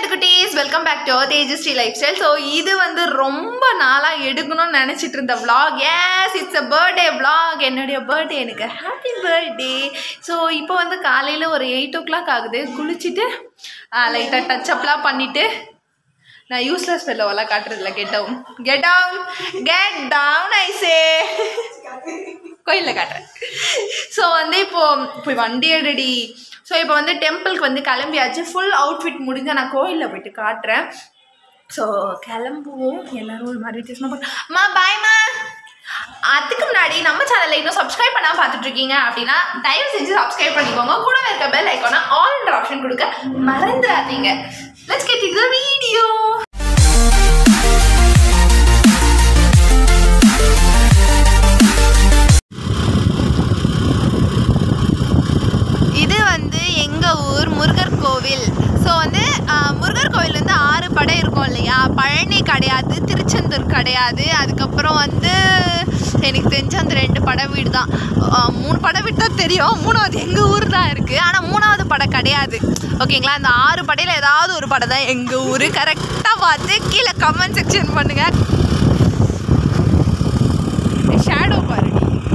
குட்டீஸ் welcome back to Tejashree life style. So இது வந்து ரொம்ப நாளாக எடுக்கணும்னு நினச்சிட்டு இருந்த vlog. Yes, it's a birthday vlog. என்னுடைய பர்த்டே, எனக்கு ஹாப்பி பர்த்டே. ஸோ இப்போ வந்து காலையில் ஒரு 8 o'clock ஆகுது. குளிச்சுட்டு லைட்டாக டச்சப்லாம் பண்ணிவிட்டு, நான் யூஸ்லெஸ் ஃபெல்லோவெல்லாம் காட்டுறதில்ல. Get down get down get down ஐசே கோயிலில் காட்டுறேன். ஸோ வந்து இப்போ வண்டி எடுடி. ஸோ இப்போ வந்து டெம்பிளுக்கு வந்து கிளம்பியாச்சு. ஃபுல் அவுட்ஃபிட் முடிஞ்சால் நான் கோயிலில் போயிட்டு காட்டுறேன். ஸோ கிளம்புவோம். எல்லோரும் ஒரு மாதிரி வித்தியாசமாக அம்மா பாய்மா. அதுக்கு முன்னாடி நம்ம சேனலில் இன்னும் சப்ஸ்கிரைப் பண்ணாமல் பார்த்துட்ருக்கீங்க அப்படின்னா தயவு செஞ்சு சப்ஸ்கிரைப் பண்ணிக்கோங்க. கூடவே இருக்க பெல் ஐக்கானை ஆல்ன்ற ஆப்ஷன் கொடுக்க மறந்துடாதீங்க. Let's get into the video. இது வந்து எங்கள் ஊர் முருகர் கோவில். ஸோ வந்து முருகர் கோவில் வந்து 6 படை இருக்கும் இல்லையா? பழனி கிடையாது, திருச்செந்தூர் கிடையாது, அதுக்கப்புறம் வந்து எனக்கு தெரிஞ்ச அந்த 2 படை வீடு தான். 3 படை வீடு தான் தெரியும். 3வது எங்கள் ஊர் தான் இருக்குது. ஆனால் 3வது படை கிடையாது. ஓகேங்களா? அந்த 6 படையில் ஏதாவது ஒரு படை தான் எங்கள் ஊர். கரெக்டாக பார்த்து கீழே கமெண்ட் செக்ஷன் பண்ணுங்கள். ஷேடோ பாருங்க.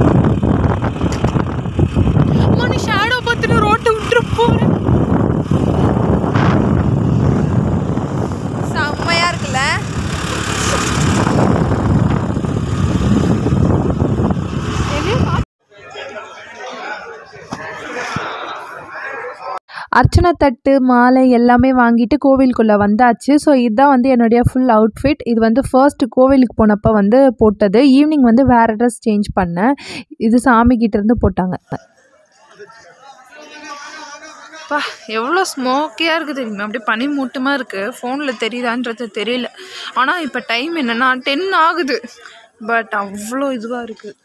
நீ ஷேடோ பார்த்துட்டு ரோட்டை விட்டுரு போகிறேன். செம்மையாக இருக்குல்ல? அர்ச்சனை தட்டு மாலை எல்லாமே வாங்கிட்டு கோவிலுக்குள்ளே வந்தாச்சு. ஸோ இதுதான் வந்து என்னுடைய ஃபுல் அவுட்ஃபிட். இது வந்து ஃபர்ஸ்ட்டு கோவிலுக்கு போனப்போ வந்து போட்டது. ஈவினிங் வந்து வேறு ட்ரெஸ் சேஞ்ச் பண்ணேன். இது சாமிக்கிட்டேருந்து போட்டாங்க. பா, எவ்வளோ ஸ்மோக்கியாக இருக்குது தெரியுமா? அப்படியே பனி மூட்டமாக இருக்குது. ஃபோனில் தெரியுதான்றது தெரியல. ஆனால் இப்போ டைம் என்னென்னா 10 ஆகுது. பட் அவ்வளோ இதுவாக இருக்குது.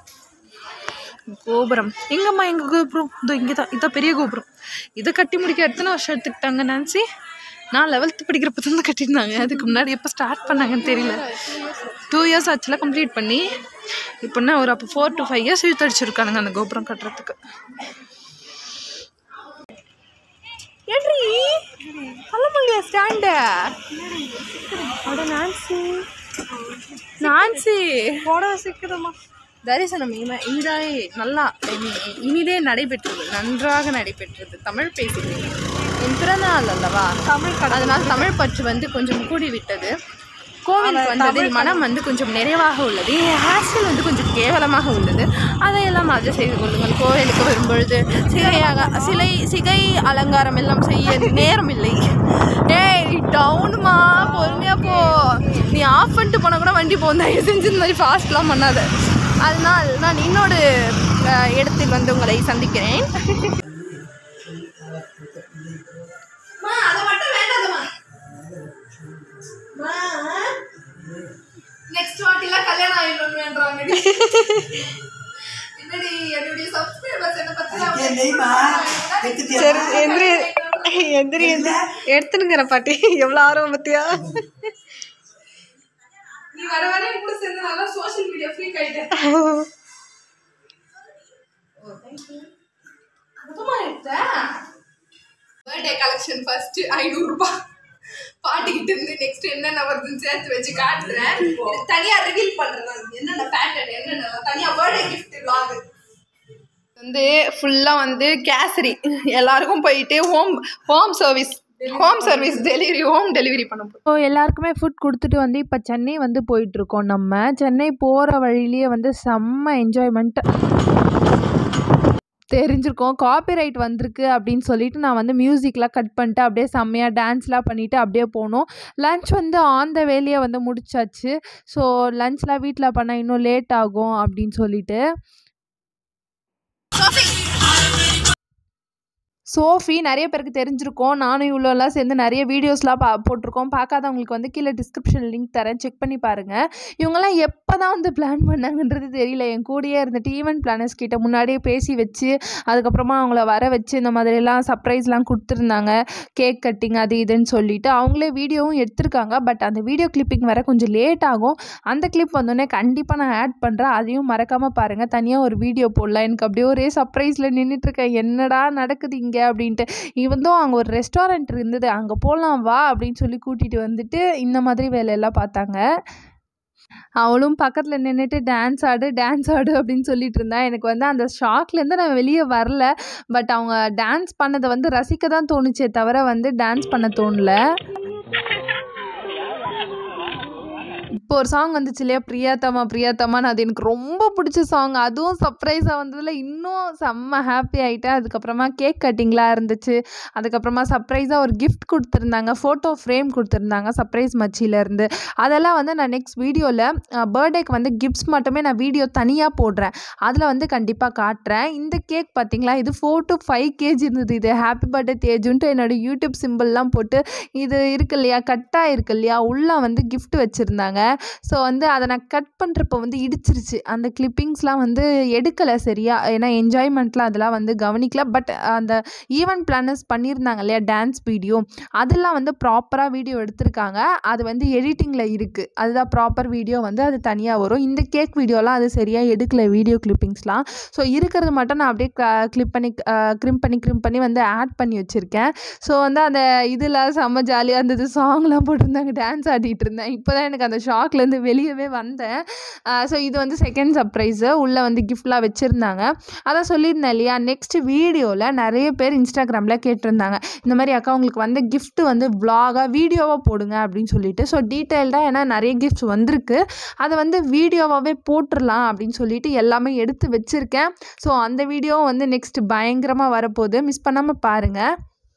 கோபுரம் எங்கம்மா? எங்கள் கோபுரம் இதோ இங்கே தான். இதான் பெரிய கோபுரம். இதை கட்டி முடிக்க எத்தனை வருஷம் எடுத்துக்கிட்டாங்க நான்சி? நான் 11th படிக்கிறப்ப தான் கட்டியிருந்தாங்க. அதுக்கு முன்னாடி எப்போ ஸ்டார்ட் பண்ணாங்கன்னு தெரியல. 2 years ஆச்சுல கம்ப்ளீட் பண்ணி. இப்போன்னா ஒரு அப்போ 4 to 5 years இழுத்தடிச்சிருக்கானுங்க அந்த கோபுரம் கட்டுறதுக்கு. ஏடி பழமொழியா ஸ்டாண்டு? அட நான்சி போட சிக்குதம்மா. தரிசனம் இனிதாய் நல்லா இனிதே நடைபெற்றது, நன்றாக நடைபெற்றது. தமிழ் பேசுகிறேன். என் பிறந்தநாள் அல்லவா தமிழ், அதனால் தமிழ் பற்று வந்து கொஞ்சம் கூடிவிட்டது. கோவிலுக்கு வந்ததில் மனம் வந்து கொஞ்சம் நிறைவாக உள்ளது. என் ஹேர்ஸ்டைல் வந்து கொஞ்சம் கேவலமாக உள்ளது. அதையெல்லாம் அதை செய்து கொள்ளுங்கள். கோவிலுக்கு வரும்பொழுது சிகை அலங்காரம் எல்லாம் செய்ய நேரம் இல்லை. டேய் டவுனுமா, பொறுமையாக போ. நீ ஆஃப் பண்ணிட்டு போனால் கூட வண்டி போகும். தயவு செஞ்சு இந்த மாதிரி ஃபாஸ்ட்லாம் பண்ணாத. அதனால் நான் இன்னொரு இடத்தில் வந்து உங்களை சந்திக்கிறேன். நெக்ஸ்ட் வாட்டிலாம் கல்யாணம் ஆயிடும்ன்றாங்க. என்னடி என்னுடைய சப்ஸ்கிரைபர்ஸ் என்ன பத்தி சரி எந்திரி எடுத்துனுங்கிற பாட்டி. எவ்வளோ ஆர்வம் பத்தியா? நீ வர வர கூட சேர்ந்து நல்லா சோஷியல் மீடியா ஃப்ரீக் ஆயிட்டேன். Oh thank you. அதுமா எடுத்த பர்த்டே கலெக்ஷன் ஃபர்ஸ்ட் 500 ரூபாய் பாட்டிக்கிட்ட இருந்து. நெக்ஸ்ட் என்னென்ன வருதுன்னு சேர்த்து வச்சு காட்டுறேன். தனியா ரிவீல் பண்றேன் என்னென்ன பேட்டர்ன், என்னென்ன தனியா பர்த்டே கிஃப்ட் vlog வந்து ஃபுல்லா வந்து கேசரி எல்லாருக்கும் போயிட்டு ஹோம் சர்வீஸ் டெலிவரி பண்ண போகிறோம். ஸோ எல்லாருக்குமே ஃபுட் கொடுத்துட்டு வந்து இப்போ சென்னை வந்து போயிட்டுருக்கோம். நம்ம சென்னை போகிற வழியிலேயே வந்து செம்ம என்ஜாய்மெண்ட் தெரிஞ்சிருக்கோம். காப்பிரைட் வந்திருக்கு அப்படின்னு சொல்லிட்டு நான் வந்து மியூசிக்லாம் கட் பண்ணிட்டு அப்படியே செம்மையாக டான்ஸ்லாம் பண்ணிவிட்டு அப்படியே போனோம். லன்ச் வந்து ஆன் த வேலையை வந்து முடிச்சாச்சு. ஸோ லன்ச்லாம் வீட்டில் பண்ணால் இன்னும் லேட் ஆகும் அப்படின்னு சொல்லிட்டு சோஃபி நிறைய பேருக்கு தெரிஞ்சிருக்கோம். நானும் இவ்வளோலாம் சேர்ந்து நிறைய வீடியோஸ்லாம் போட்டிருக்கோம். பார்க்காதவங்களுக்கு வந்து கீழே டிஸ்கிரிப்ஷன் லிங்க் தரேன், செக் பண்ணி பாருங்கள். இவங்கெல்லாம் எப்போ தான் வந்து பிளான் பண்ணாங்கன்றது தெரியல. என் கூடயே இருந்துட்டு ஈவெண்ட் பிளானர்ஸ் கிட்ட முன்னாடியே பேசி வச்சு அதுக்கப்புறமா அவங்கள வர வச்சு இந்த மாதிரிலாம் சர்ப்ரைஸ்லாம் கொடுத்துருந்தாங்க. கேக் கட்டிங் அது இதுன்னு சொல்லிட்டு அவங்களே வீடியோவும் எடுத்திருக்காங்க. பட் அந்த வீடியோ கிளிப்பிங் வர கொஞ்சம் லேட் ஆகும். அந்த கிளிப் வந்தோடனே கண்டிப்பாக நான் ஆட் பண்ணுறேன். அதையும் மறக்காமல் பாருங்கள். தனியாக ஒரு வீடியோ போடலாம். எனக்கு அப்படியே ஒரே சர்ப்ரைஸில் நின்றுட்டுருக்கேன். என்னடா நடக்குது இங்கே இருக்கே அப்படின்ட்டு. இவந்தும் அங்கே ஒரு ரெஸ்டாரண்ட் இருந்தது, அங்கே போகலாம் வா அப்படின்னு சொல்லி கூட்டிகிட்டு வந்துட்டு இந்த மாதிரி வேலையெல்லாம் பார்த்தாங்க. அவளும் பக்கத்தில் நின்றுட்டு டான்ஸ் ஆடு அப்படின்னு சொல்லிட்டு இருந்தா. எனக்கு வந்து அந்த ஷாக்லேருந்து நான் வெளியே வரல. பட் அவங்க டான்ஸ் பண்ணதை வந்து ரசிக்க தான் தோணுச்சே தவிர வந்து டான்ஸ் பண்ண தோணல. இப்போ ஒரு சாங் வந்துச்சு இல்லையா, பிரியாத்தமான்னு, அது எனக்கு ரொம்ப பிடிச்ச சாங். அதுவும் சர்ப்ரைஸாக வந்ததில் இன்னும் செம்ம ஹாப்பி ஆகிட்டேன். அதுக்கப்புறமா கேக் கட்டிங்லாம் இருந்துச்சு. அதுக்கப்புறமா சர்ப்ரைஸாக ஒரு கிஃப்ட் கொடுத்துருந்தாங்க, ஃபோட்டோ ஃப்ரேம் கொடுத்துருந்தாங்க சர்ப்ரைஸ் மச்சிலேருந்து. அதெல்லாம் வந்து நான் நெக்ஸ்ட் வீடியோவில் பர்த்டேக்கு வந்து கிஃப்ட்ஸ் மட்டுமே நான் வீடியோ தனியாக போடுறேன், அதில் வந்து கண்டிப்பாக காட்டுறேன். இந்த கேக் பார்த்திங்களா, இது 4 to 5 kg இருந்தது. இது ஹாப்பி பர்த்டே தேஜுன்ட்டு என்னோடய யூடியூப் சிம்பிள்லாம் போட்டு இது இருக்கு இல்லையா, கட்டாக இருக்கு இல்லையா, உள்ளே வந்து கிஃப்ட் வச்சுருந்தாங்க. ஸோ வந்து அதை நான் கட் பண்ணுறப்போ வந்து இடிச்சிருச்சு. அந்த கிளிப்பிங்ஸ்லாம் வந்து எடுக்கலை சரியா, ஏன்னா என்ஜாய்மெண்ட்லாம் அதெல்லாம் வந்து கவனிக்கல. பட் அந்த ஈவெண்ட் பிளானர்ஸ் பண்ணியிருந்தாங்க இல்லையா டான்ஸ் வீடியோ, அதெல்லாம் வந்து ப்ராப்பராக வீடியோ எடுத்திருக்காங்க. அது வந்து எடிட்டிங்கில் இருக்குது, அதுதான் ப்ராப்பர் வீடியோ வந்து அது தனியாக வரும். இந்த கேக் வீடியோலாம் அது சரியாக எடுக்கலை, வீடியோ கிளிப்பிங்ஸ்லாம். ஸோ இருக்கிறது மட்டும் நான் அப்படியே கிரிம் பண்ணி வந்து ஆட் பண்ணி வச்சுருக்கேன். ஸோ வந்து அந்த இதில் செம்ம ஜாலியாக இருந்தது, சாங்லாம் போட்டிருந்தாங்க, டான்ஸ் ஆடிட்டு இருந்தேன். இப்போ தான் எனக்கு அந்த ஷாக்லேருந்து வெளியவே வந்தேன். ஸோ இது வந்து செகண்ட் சர்ப்ரைஸு, உள்ளே வந்து கிஃப்ட்லாம் வச்சுருந்தாங்க. அதான் சொல்லியிருந்தேன் இல்லையா, நெக்ஸ்ட் வீடியோவில் நிறைய பேர் இன்ஸ்டாகிராமில் கேட்டிருந்தாங்க, இந்த மாதிரி அக்கா உங்களுக்கு வந்து கிஃப்ட்டு வந்து விலாகாக வீடியோவாக போடுங்க அப்படின்னு சொல்லிட்டு. ஸோ டீட்டெயில்டாக ஏன்னா நிறைய கிஃப்ட்ஸ் வந்திருக்கு, அதை வந்து வீடியோவாகவே போட்டுடலாம் அப்படின்னு சொல்லிட்டு எல்லாமே எடுத்து வச்சுருக்கேன். ஸோ அந்த வீடியோ வந்து நெக்ஸ்ட் பயங்கரமாக வரப்போகுது, மிஸ் பண்ணாமல் பாருங்கள்.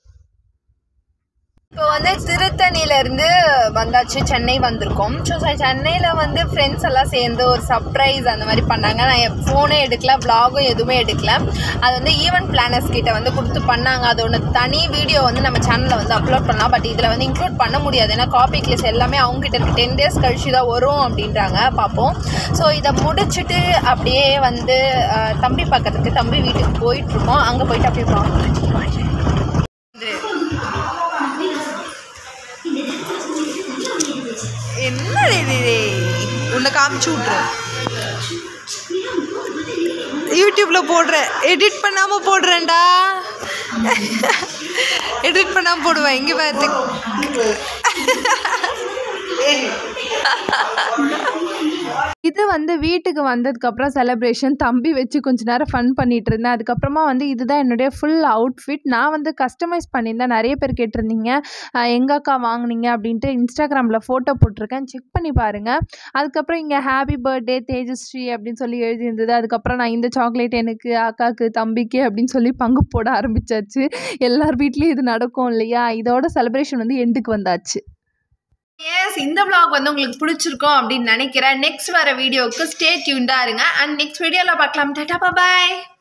இப்போ வந்து திருத்தணியிலேருந்து வந்தாச்சு, சென்னை வந்திருக்கோம். ஸோ சென்னையில் வந்து ஃப்ரெண்ட்ஸ் எல்லாம் சேர்ந்து ஒரு சர்ப்ரைஸ் அந்த மாதிரி பண்ணாங்க. நான் ஃபோனே எடுக்கல, விலாகும் எதுவுமே எடுக்கல. அது வந்து ஈவெண்ட் பிளானர்ஸ் கிட்ட வந்து கொடுத்து பண்ணாங்க. அது ஒன்று தனி வீடியோ வந்து நம்ம சேனலில் வந்து அப்லோட் பண்ணலாம். பட் இதில் வந்து இன்க்ளூட் பண்ண முடியாது, ஏன்னா காப்பி கிளிப்ஸ் எல்லாமே அவங்ககிட்ட இருக்குது. 10 days கழிச்சு தான் வரும் அப்படின்றாங்க, பார்ப்போம். ஸோ இதை முடிச்சுட்டு அப்படியே வந்து தம்பி பக்கத்துக்கு தம்பி வீட்டுக்கு போயிட்டுருக்கோம். அங்கே போயிட்டு அப்படியே பார்ப்போம். என்ன உன்னை காமிச்சு விட்றேன், யூடியூப்பில் போடுறேன், எடிட் பண்ணாமல் போடுறேன்டா, எடிட் பண்ணாமல் போடுவேன். இங்கே பார்த்து இது வந்து வீட்டுக்கு வந்ததுக்கப்புறம் செலிப்ரேஷன், தம்பி வச்சு கொஞ்ச நேரம் ஃபன் பண்ணிகிட்டு இருந்தேன். அதுக்கப்புறமா வந்து இதுதான் என்னுடைய ஃபுல் அவுட்ஃபிட். நான் வந்து கஸ்டமைஸ் பண்ணியிருந்தேன். நிறைய பேர் கேட்டிருந்தீங்க எங்கள் அக்கா வாங்கினீங்க அப்படின்ட்டு. இன்ஸ்டாகிராமில் ஃபோட்டோ போட்டிருக்கேன், செக் பண்ணி பாருங்கள். அதுக்கப்புறம் இங்கே ஹாப்பி பர்த்டே தேஜஸ்ரீ அப்படின்னு சொல்லி எழுதியிருந்தது. அதுக்கப்புறம் நான் இந்த சாக்லேட் எனக்கு, அக்காவுக்கு, தம்பிக்கு அப்படின்னு சொல்லி பங்கு போட ஆரம்பித்தாச்சு. எல்லார் வீட்லேயும் இது நடக்கும் இல்லையா. இதோட செலிப்ரேஷன் வந்து எண்டுக்கு வந்தாச்சு. எஸ், இந்த vlog வந்து உங்களுக்கு பிடிச்சிருக்கும் அப்படின்னு நினைக்கிறேன். நெக்ஸ்ட் வர வீடியோவுக்கு ஸ்டே டியூன்டாக இருங்க. அண்ட் நெக்ஸ்ட் வீடியோவில் பார்க்கலாம். டாடா, பாய்.